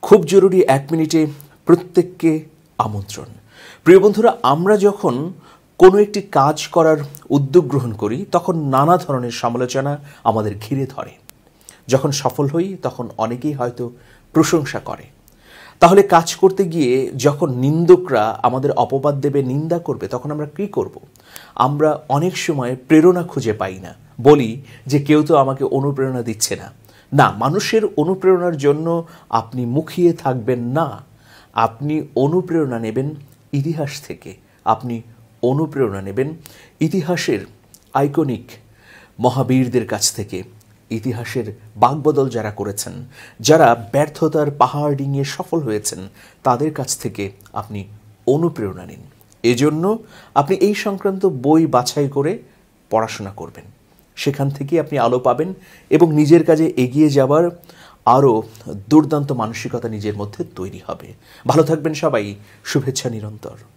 খুব জরুরি 1 মিনিটে প্রত্যেককে আমন্ত্রণ। প্রিয় বন্ধুরা, আমরা যখন কোনো একটি কাজ করার উদ্যোগ গ্রহণ করি তখন নানা ধরনের সমালোচনা আমাদের ঘিরে ধরে। যখন সফল হই তখন অনেকেই হয়তো প্রশংসা করে। তাহলে কাজ করতে গিয়ে যখন নিন্দকরা আমাদের অপবাদ দেবে, নিন্দা করবে, তখন আমরা কী করব? আমরা অনেক সময় প্রেরণা খুঁজে পাই না, বলি যে কেউ তো আমাকে অনুপ্রেরণা দিচ্ছে না। না, মানুষের অনুপ্রেরণার জন্য আপনি মুখিয়ে থাকবেন না। আপনি অনুপ্রেরণা নেবেন ইতিহাস থেকে। আপনি অনুপ্রেরণা নেবেন ইতিহাসের আইকনিক মহাবীরদের কাছ থেকে। ইতিহাসের বাকবদল যারা করেছেন, যারা ব্যর্থতার পাহাড় ডিঙিয়ে সফল হয়েছেন, তাদের কাছ থেকে আপনি অনুপ্রেরণা নিন। এজন্য আপনি এই সংক্রান্ত বই বাছাই করে পড়াশোনা করবেন। সেখান থেকে আপনি আলো পাবেন এবং নিজের কাজে এগিয়ে যাবার আরও দুর্দান্ত মানসিকতা নিজের মধ্যে তৈরি হবে। ভালো থাকবেন সবাই। শুভেচ্ছা নিরন্তর।